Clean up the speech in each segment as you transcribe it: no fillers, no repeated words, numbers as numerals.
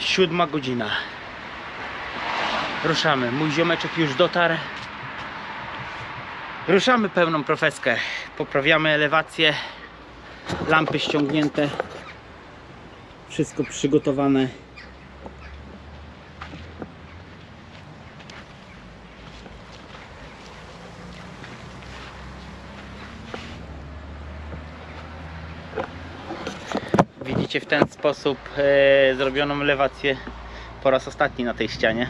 7 godzina. Ruszamy. Mój ziomeczek już dotarł. Ruszamy pełną profeskę. Poprawiamy elewację. Lampy ściągnięte. Wszystko przygotowane. Widzicie w ten sposób zrobioną elewację po raz ostatni na tej ścianie.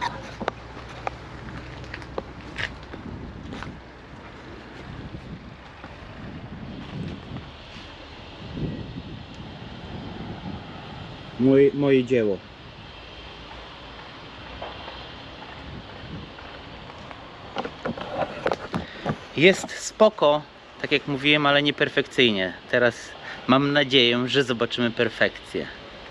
Moje dzieło. Jest spoko, tak jak mówiłem, ale nie perfekcyjnie. Teraz mam nadzieję, że zobaczymy perfekcję.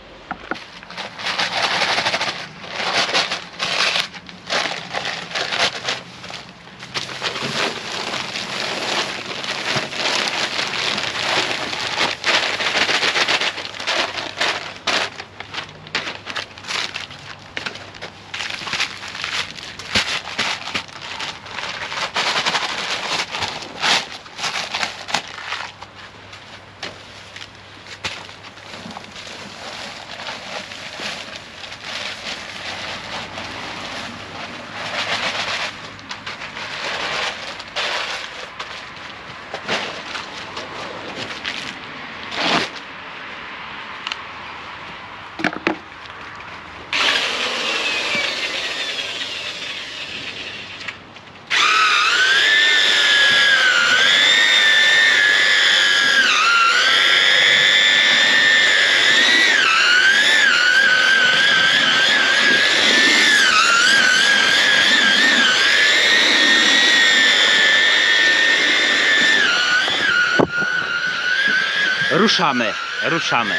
Ruszamy, ruszamy.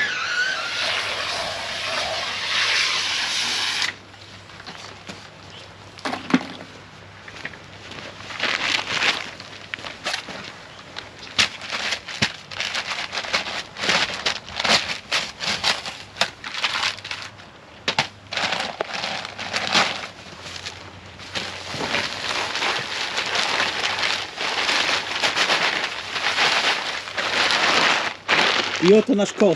I oto nasz kot.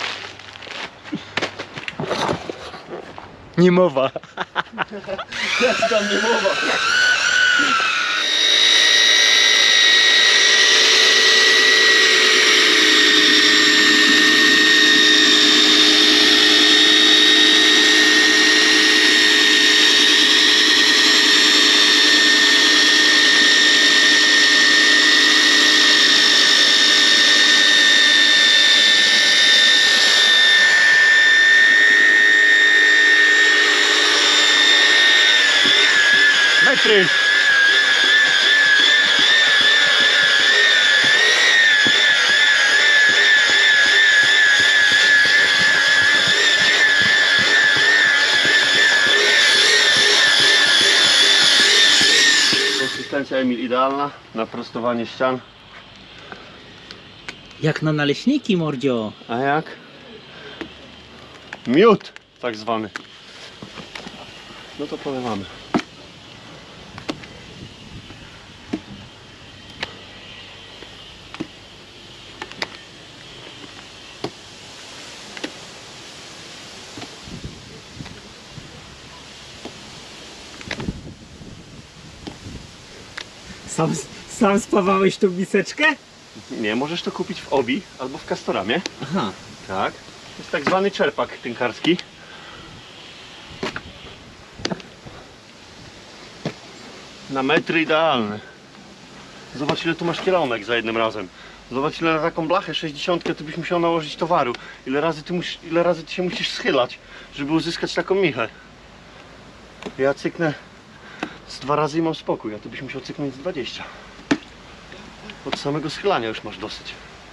Nie mowa. Jak tam nie mowa? Metry. Konsystencja Emil idealna na prostowanie ścian. Jak na naleśniki, mordzio. A jak? Miód tak zwany. No to polewamy. Sam spawałeś tą miseczkę? Nie, możesz to kupić w Obi albo w Castoramie. Aha. Tak. To jest tak zwany czerpak tynkarski. Na metry idealny. Zobacz, ile tu masz kielonek za jednym razem. Zobacz, ile na taką blachę 60 ty byś musiał nałożyć towaru. Ile razy ty się musisz schylać, żeby uzyskać taką michę. Ja cyknę z 2 razy i mam spokój, a ty byś musiał cyknąć z 20. Od samego schylania już masz dosyć.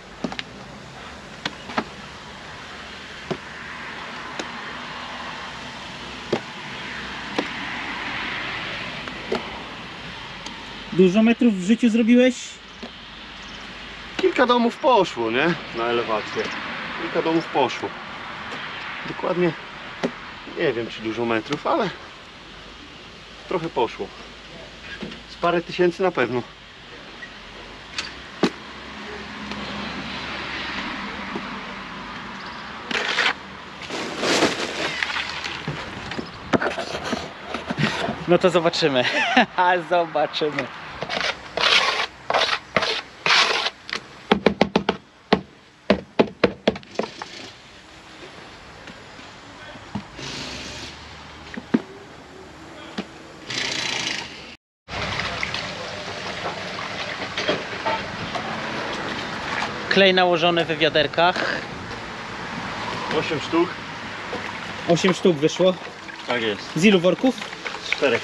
Dużo metrów w życiu zrobiłeś? Kilka domów poszło, nie? Na elewację. Kilka domów poszło. Dokładnie Nie wiem czy dużo metrów, ale trochę poszło. Z parę tysięcy na pewno. No to zobaczymy. Zobaczymy. Klej nałożony w wiaderkach. 8 sztuk. 8 sztuk wyszło. Tak jest. Z ilu worków? Z 4.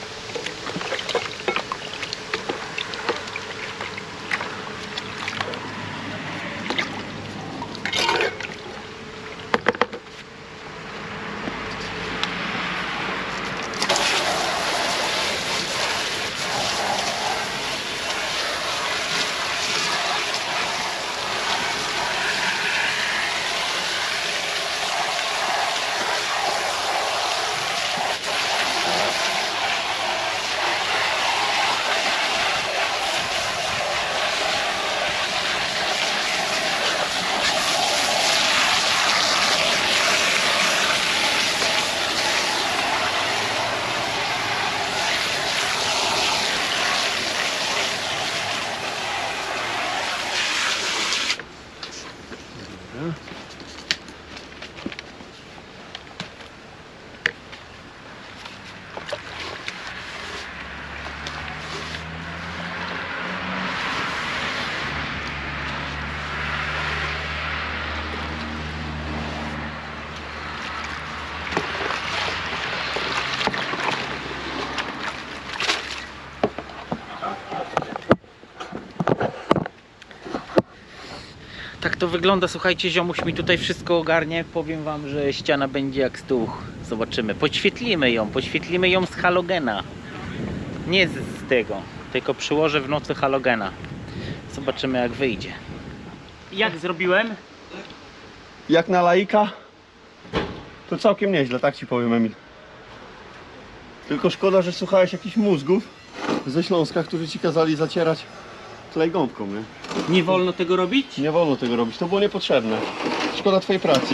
Tak to wygląda, słuchajcie, ziomuś mi tutaj wszystko ogarnie. Powiem wam, że ściana będzie jak stół. Zobaczymy. Podświetlimy ją z halogena. Nie z tego, tylko przyłożę w nocy halogena. Zobaczymy jak wyjdzie. Jak zrobiłem? Jak na laika to całkiem nieźle, tak ci powiem, Emil. Tylko szkoda, że słuchałeś jakichś mózgów ze Śląska, którzy ci kazali zacierać klej gąbką, nie? Nie wolno tego robić? Nie wolno tego robić, to było niepotrzebne. Szkoda twojej pracy.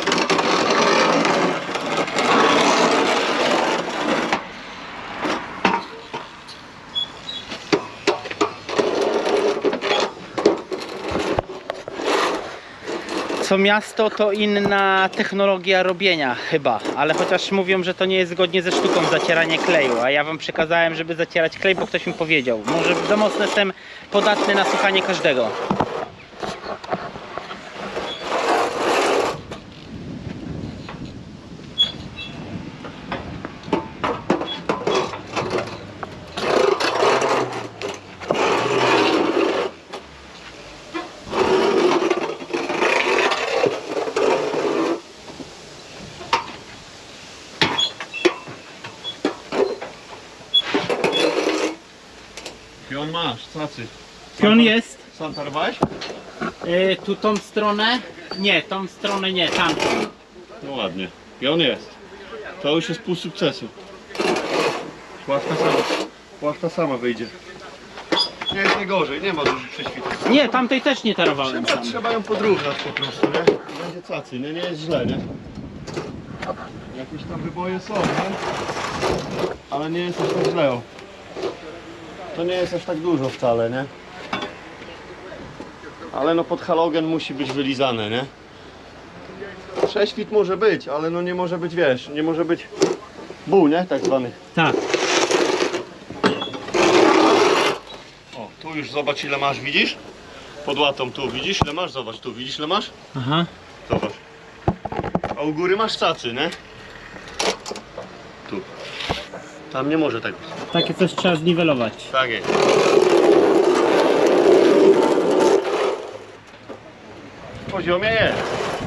Co miasto to inna technologia robienia chyba, ale chociaż mówią, że to nie jest zgodnie ze sztuką zacieranie kleju, a ja wam przekazałem, żeby zacierać klej, bo ktoś mi powiedział. Może za mocno jestem podatny na słuchanie każdego. Pion masz, cacy. Pion jest. Sam tarwałeś? Tu tą stronę? Nie, tą stronę nie, tamtą. No ładnie. Pion jest. To już jest pół sukcesu. Płachta sama wyjdzie. Nie jest najgorzej, nie ma dużych prześwitów. Nie, tamtej też nie tarowałem sam. Trzeba ją podrównać po prostu, nie? Będzie cacy, nie jest źle, nie? Jakieś tam wyboje są, nie? Ale nie jest aż tak źle. O. To nie jest aż tak dużo wcale, nie? Ale no pod halogen musi być wylizane, nie? Prześwit może być, ale no nie może być, wiesz, nie może być buł, nie? Tak zwany. Tak. O, tu już zobacz ile masz, widzisz? Pod łatą tu, widzisz ile masz? Zobacz tu, widzisz ile masz? Aha. Zobacz. A u góry masz cacy, nie? Tu. Tam nie może tak być. Takie coś trzeba zniwelować. Tak jest. W poziomie jest.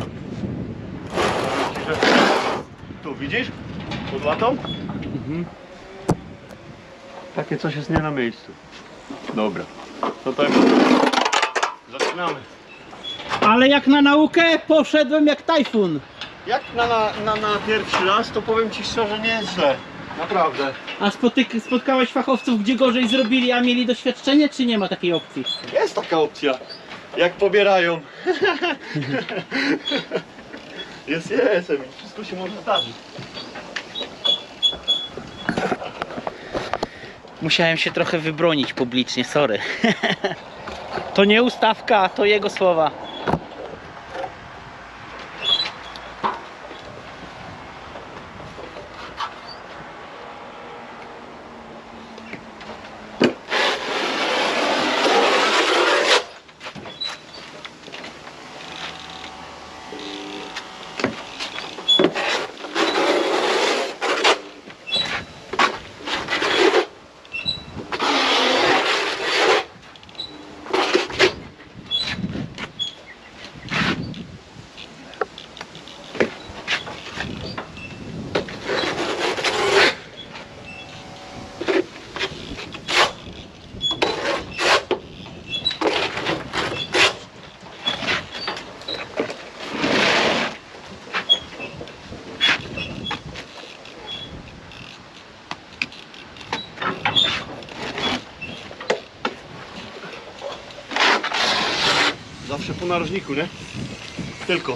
Tu widzisz? Pod łatą? Mhm. Takie coś jest nie na miejscu. Dobra. To tak. Zaczynamy. Ale jak na naukę poszedłem jak tajfun. Jak na pierwszy raz, to powiem ci szczerze, nie jest źle. Naprawdę. A spotkałeś fachowców, gdzie gorzej zrobili, a mieli doświadczenie, czy nie ma takiej opcji? Jest taka opcja. Jak pobierają. Jest, wszystko się może zdarzyć. Musiałem się trochę wybronić publicznie, sorry. To nie ustawka, to jego słowa. Zawsze po narożniku, nie? Tylko.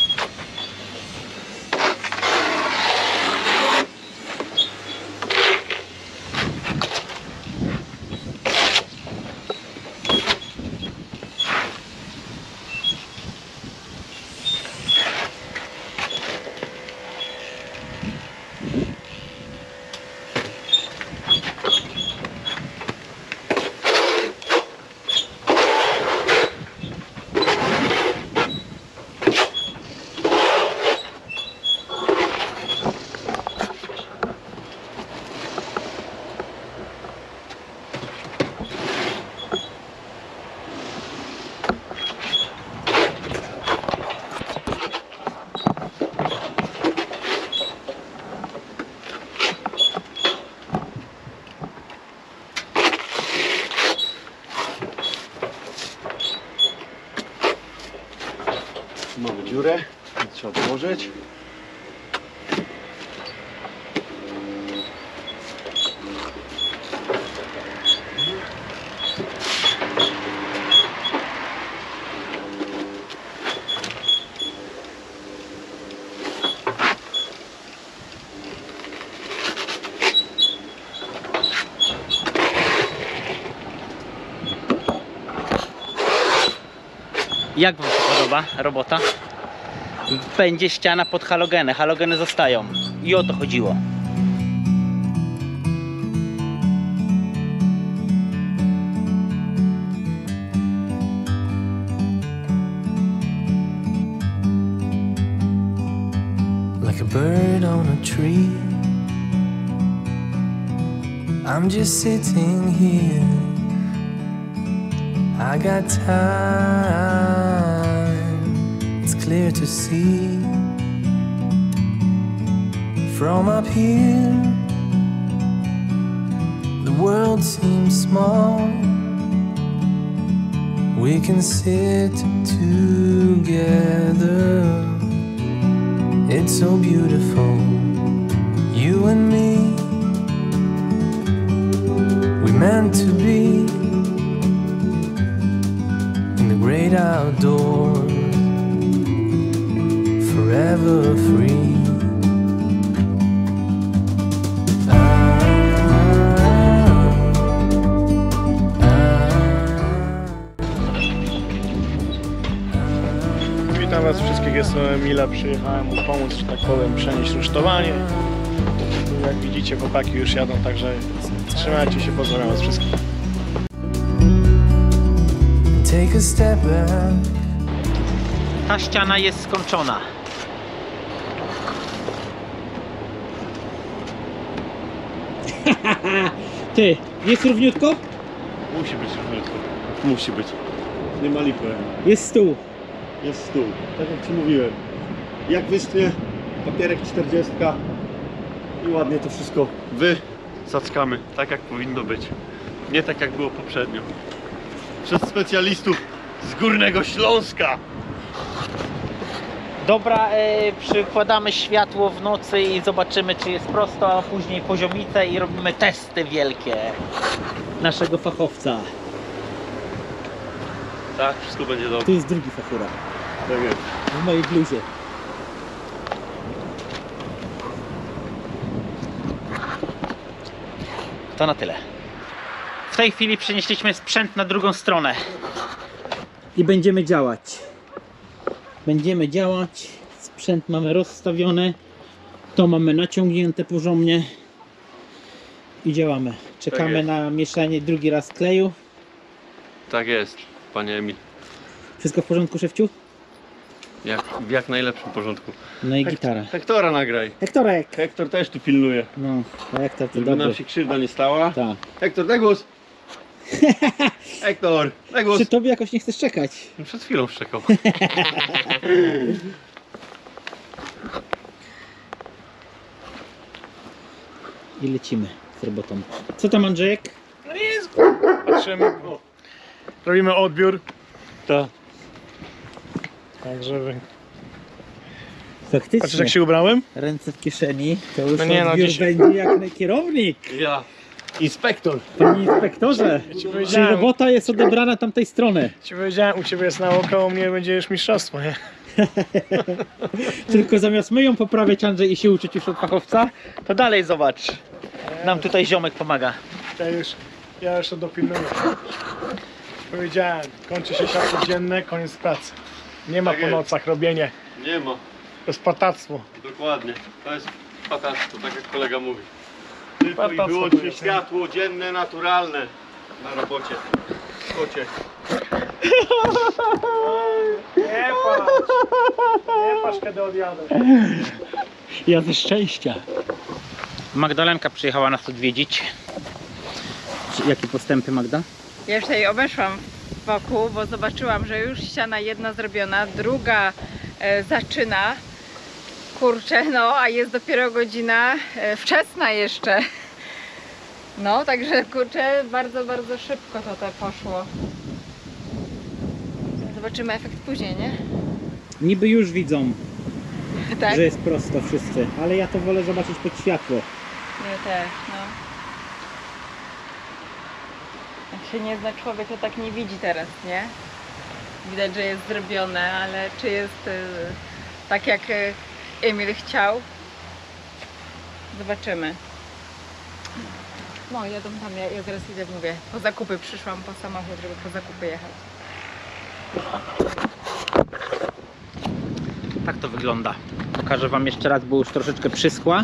Mamy dziurę, trzeba dołożyć. Jak wam się podoba robota? Będzie ściana pod halogeny. Halogeny zostają. I o to chodziło. Like a bird on a tree, I'm just sitting here. I got time, it's clear to see. From up here, the world seems small. We can sit together. It's so beautiful, you and me. We meant to be in the great outdoors, forever free. Witam was wszystkich, jestem Emila, przyjechałem mu pomóc, że tak powiem, przenieść rusztowanie. Jak widzicie, chłopaki już jadą, także trzymajcie się, pozdrawiam was wszystkich. Take a step back. Ta ściana jest skończona. Ty, jest równiutko? Musi być równiutko. Musi być. Nie ma lipy. Jest stół. Jest stół. Tak jak ci mówiłem. Jak wyschnie, papierek 40 i ładnie to wszystko wysackamy. Tak jak powinno być. Nie tak jak było poprzednio. Przez specjalistów z Górnego Śląska. Dobra, przykładamy światło w nocy i zobaczymy, czy jest prosto, a później poziomice i robimy testy wielkie naszego fachowca. Tak, wszystko będzie dobrze. Tu jest drugi fachura Tak jest. w mojej bluzie. To na tyle. W tej chwili przenieśliśmy sprzęt na drugą stronę i będziemy działać. Będziemy działać. Sprzęt mamy rozstawiony. To mamy naciągnięte porządnie i działamy. Czekamy jest. na mieszanie drugi raz kleju. Tak jest, panie Emil. Wszystko w porządku, szefciu? W jak najlepszym porządku. No i gitara. Hektora nagraj. Hektorek! Hektor też tu pilnuje. No, a jak to Żeby dobry. nam się krzywda nie stała. Tak. Hektor, daj głos! Hektor, daj głos! Przy tobie jakoś nie chcesz czekać. Przed chwilą szczekał. I lecimy z robotą. Co tam, Andrzejek? No jest. Patrzymy. Robimy odbiór. Tak. Tak, żeby... Faktycznie. Patrzysz jak się ubrałem? Ręce w kieszeni. To już No nie, no, odbiór dzisiaj- będzie jak kierownik. Ja. Inspektor. Panie inspektorze. ci Czyli powiedziałem. robota jest odebrana tamtej strony. Ci powiedziałem, u ciebie jest nauka, u mnie będzie już mistrzostwo, nie? Tylko zamiast my ją poprawiać, Andrzej, i się uczyć już od fachowca, to dalej zobacz. Nam tutaj ziomek pomaga. Ja już to dopilnuję. Powiedziałem, kończy się światło dzienne, koniec pracy. Nie ma Tak po jest. nocach robienie. Nie ma. To jest patactwo. Dokładnie. To jest patactwo, tak jak kolega mówi. Tylko i Patactwo wyłącznie to jest, światło dzienne, naturalne na robocie. Kocie. Nie patrz! Nie patrz, kiedy odjadę. Ja ze szczęścia. Magdalenka przyjechała nas odwiedzić. Jakie postępy, Magda? Ja już tutaj obeszłam wokół, bo zobaczyłam, że już ściana jedna zrobiona, druga zaczyna. Kurczę, no a jest dopiero godzina wczesna jeszcze. No, także kurczę, bardzo, bardzo szybko to poszło. Zobaczymy efekt później, nie? Niby już widzą, Tak? że jest prosto wszyscy, ale ja to wolę zobaczyć pod światło. Nie, też, no. Jak się nie zna człowiek, to tak nie widzi teraz, nie? Widać, że jest zrobione, ale czy jest tak jak Emil chciał? Zobaczymy. No, jadą tam, ja zaraz idę, mówię, po zakupy przyszłam, po samochód, żeby po zakupy jechać. Tak to wygląda. Pokażę wam jeszcze raz, bo już troszeczkę przyschła.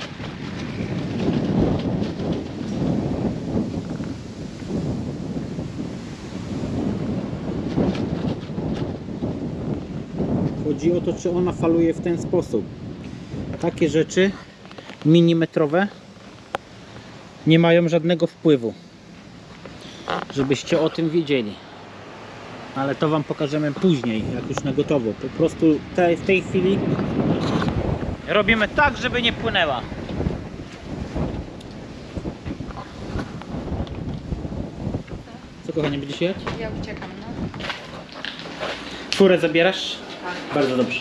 Chodzi o to, czy ona faluje w ten sposób. Takie rzeczy milimetrowe nie mają żadnego wpływu. Żebyście o tym wiedzieli. Ale to wam pokażemy później, jak już na gotowo. Po prostu w tej chwili robimy tak, żeby nie płynęła. Co, kochanie, będziesz jechać? Ja uciekam, no. Furę zabierasz? Tak. Bardzo dobrze.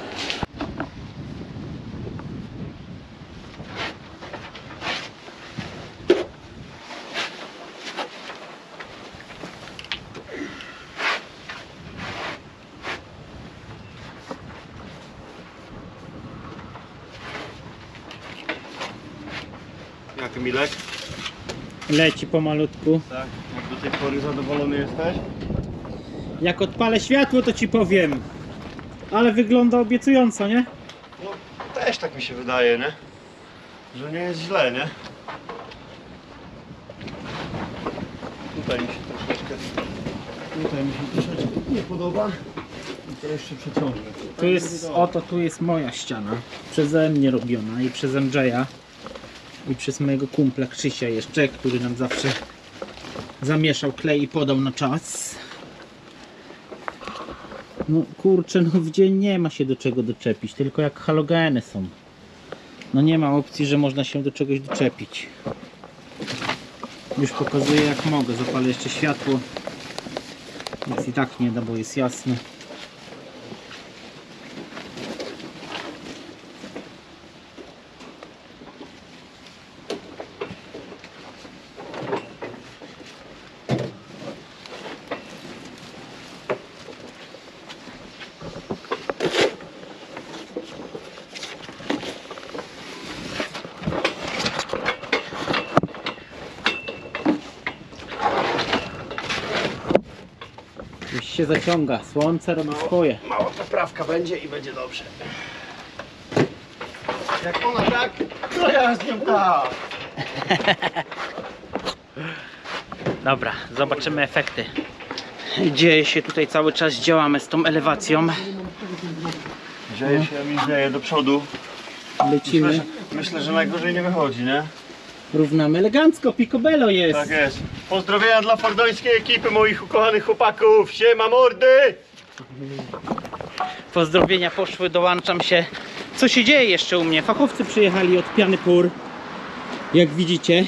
Jak Milek? Leci pomalutku. Tak. Jak do tej pory zadowolony jesteś? Jak odpalę światło, to ci powiem. Ale wygląda obiecująco, nie? No też tak mi się wydaje, nie? Że nie jest źle, nie? Tutaj mi się troszeczkę nie podoba. I to jeszcze przeciągnę. Tu jest moja ściana. Przeze mnie robiona i przez Andrzeja. I przez mojego kumpla Krzysia jeszcze, który nam zawsze zamieszał klej i podał na czas. No kurczę, no w dzień nie ma się do czego doczepić, tylko jak halogeny są. No nie ma opcji, że można się do czegoś doczepić. Już pokazuję jak mogę, zapalę jeszcze światło. Nic i tak nie da, bo jest jasne. się zaciąga, słońce robi swoje. Mała poprawka będzie i będzie dobrze. Jak ona tak, to ja z nią tak. Dobra, zobaczymy efekty. Dzieje się tutaj cały czas, działamy z tą elewacją. Dzieje się, mi dzieje do przodu. Lecimy, Myślę, że najgorzej nie wychodzi, nie? równamy elegancko, picobello jest. Tak jest. Pozdrowienia dla fordońskiej ekipy, moich ukochanych chłopaków. Siema mordy! Pozdrowienia poszły, dołączam się. Co się dzieje jeszcze u mnie? Fachowcy przyjechali od Piany Pór. Jak widzicie.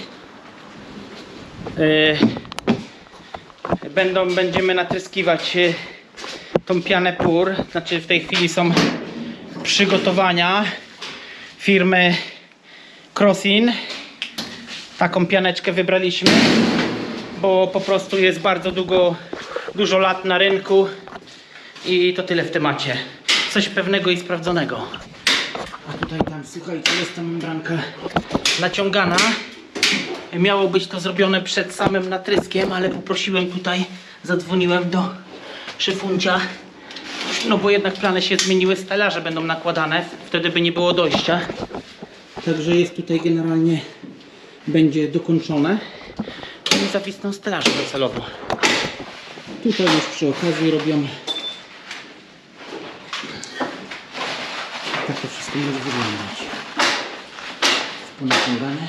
Będziemy natryskiwać tą pianę Pór. Znaczy w tej chwili są przygotowania firmy Crossin. Taką pianeczkę wybraliśmy, bo po prostu jest bardzo dużo lat na rynku i to tyle w temacie. Coś pewnego i sprawdzonego. A tutaj tam, słuchajcie, jest ta membranka naciągana. Miało być to zrobione przed samym natryskiem, ale poprosiłem tutaj, zadzwoniłem do szyfuncia, no bo jednak plany się zmieniły, stelaże będą nakładane, wtedy by nie było dojścia. Także jest tutaj generalnie, będzie dokończone i zawisną stelaże docelowo. Tutaj już przy okazji robią. Tak to wszystko może wyglądać. Ponaciągane.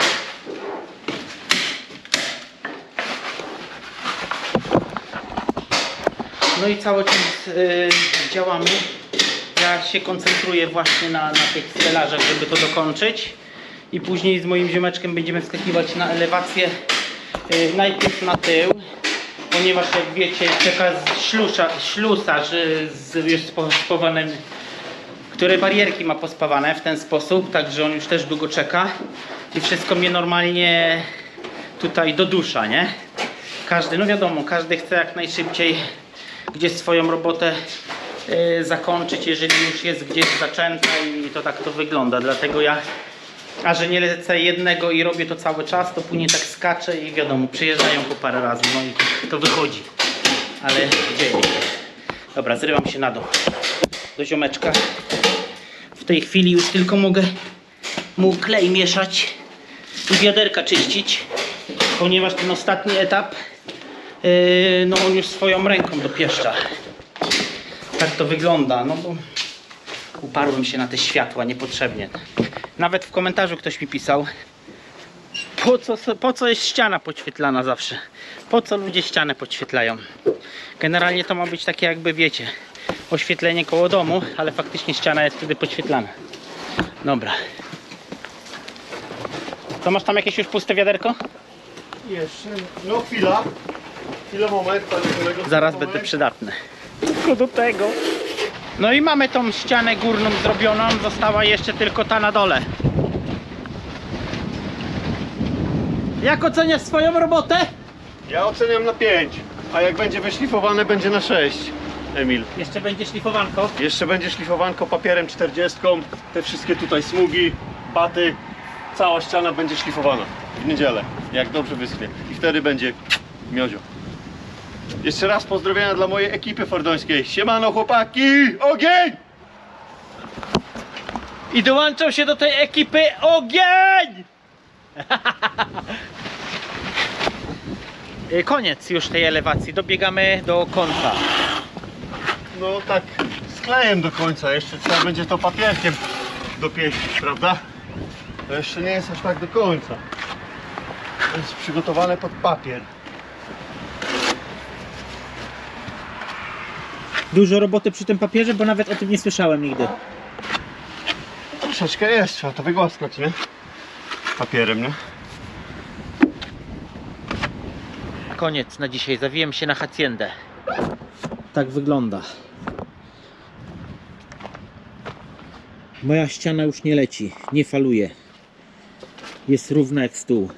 No i cały czas działamy. Ja się koncentruję właśnie na tych stelażach, żeby to dokończyć. I później z moim ziomeczkiem będziemy wskakiwać na elewację. Najpierw na tył, ponieważ jak wiecie, czeka ślusarz już spowany, który barierki ma pospawane w ten sposób, także on już też długo czeka. I wszystko mnie normalnie tutaj dodusza, nie? Każdy, no wiadomo, każdy chce jak najszybciej gdzieś swoją robotę zakończyć, jeżeli już jest gdzieś zaczęta i to tak to wygląda. Dlatego ja, a że nie lecę jednego i robię to cały czas, to później tak skaczę i wiadomo, przyjeżdżają po parę razy, no i to wychodzi. Ale dzieje się. Dobra, zrywam się na dół do ziomeczka. W tej chwili już tylko mogę mu klej mieszać i wiaderka czyścić, ponieważ ten ostatni etap no on już swoją ręką dopieszcza. Tak to wygląda, no bo uparłem się na te światła niepotrzebnie. Nawet w komentarzu ktoś mi pisał, po co jest ściana podświetlana zawsze? Po co ludzie ścianę podświetlają? Generalnie to ma być takie, jakby wiecie, oświetlenie koło domu, ale faktycznie ściana jest wtedy podświetlana. Dobra. To masz tam jakieś już puste wiaderko? Jeszcze, no chwila, moment, panie kolego. Zaraz będę przydatny. Tylko do tego. No i mamy tą ścianę górną zrobioną, została jeszcze tylko ta na dole. Jak oceniasz swoją robotę? Ja oceniam na 5, a jak będzie wyszlifowane, będzie na 6, Emil. Jeszcze będzie szlifowanko. Jeszcze będzie szlifowanko papierem 40, te wszystkie tutaj smugi, paty, cała ściana będzie szlifowana w niedzielę, jak dobrze wyschnie. I wtedy będzie miodzio. Jeszcze raz pozdrowienia dla mojej ekipy fordońskiej. Siemano chłopaki, ogień! I dołączał się do tej ekipy ogień! Koniec już tej elewacji, dobiegamy do końca. No tak z klejem do końca, jeszcze trzeba będzie to papierkiem dopieścić, prawda? To jeszcze nie jest aż tak do końca. To jest przygotowane pod papier. Dużo roboty przy tym papierze, bo nawet o tym nie słyszałem nigdy. Troszeczkę jest, trzeba to wygłaskać, nie? Papierem, nie? Koniec na dzisiaj, zawiłem się na hacjendę. Tak wygląda. Moja ściana już nie leci, nie faluje. Jest równa jak stół.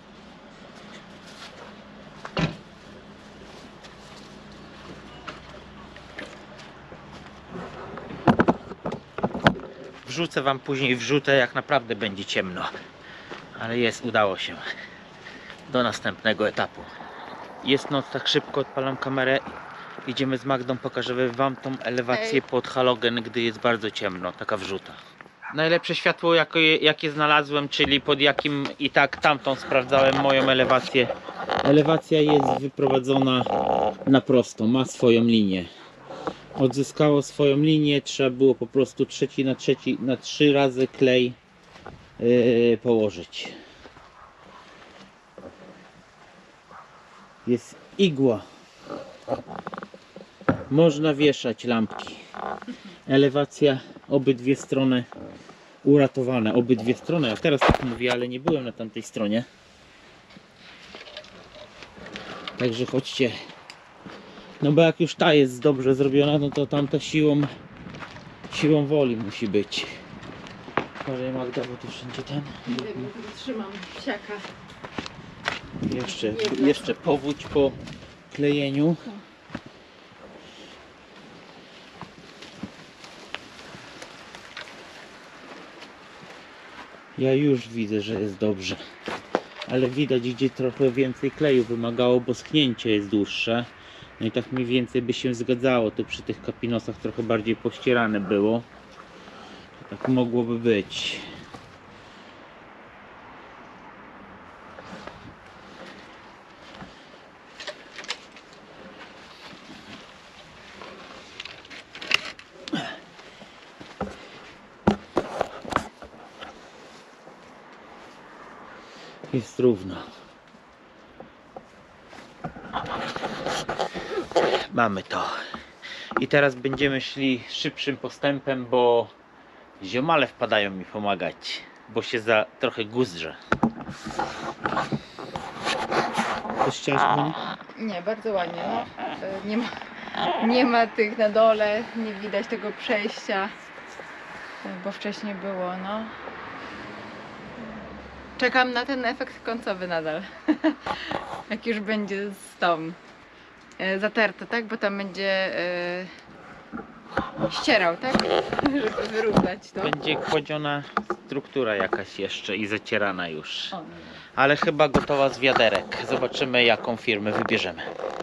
Wrzucę wam później wrzutę, jak naprawdę będzie ciemno. Ale udało się. Do następnego etapu. Jest noc, tak szybko odpalam kamerę Idziemy z Magdą, pokażemy wam tą elewację pod halogen, gdy jest bardzo ciemno, taka wrzuta. Najlepsze światło jakie znalazłem, czyli pod jakim i tak tamtą sprawdzałem moją elewację. Elewacja jest wyprowadzona na prosto, ma swoją linię. Odzyskało swoją linię, trzeba było po prostu na 3 razy klej położyć. Jest igła. Można wieszać lampki. Elewacja obydwie strony uratowane. Obydwie strony. Ja teraz tak mówię, ale nie byłem na tamtej stronie. Także chodźcie. No bo jak już ta jest dobrze zrobiona, no to tamta siłą woli musi być. Może Magda, bo tu wszędzie ten. Trzymam psiaka. Jeszcze powódź po klejeniu. Ja już widzę, że jest dobrze. Ale widać, gdzie trochę więcej kleju wymagało, bo schnięcie jest dłuższe. No i tak mniej więcej by się zgadzało. Tu przy tych kapinosach trochę bardziej pościerane było. Tak mogłoby być. Jest równo. Mamy to. I teraz będziemy szli szybszym postępem, bo ziomale wpadają mi pomagać, bo się trochę guzdrze. Coś chciałaś powiedzieć? Nie, bardzo ładnie. No. Nie ma tych na dole, nie widać tego przejścia, bo wcześniej było, no. Czekam na ten efekt końcowy nadal. Jak już będzie z tą zaterte, tak? Bo tam będzie ścierał, tak? Żeby wyrównać to. Będzie kładziona struktura jakaś jeszcze i zacierana już. O. Ale chyba gotowa z wiaderek. Zobaczymy, jaką firmę wybierzemy.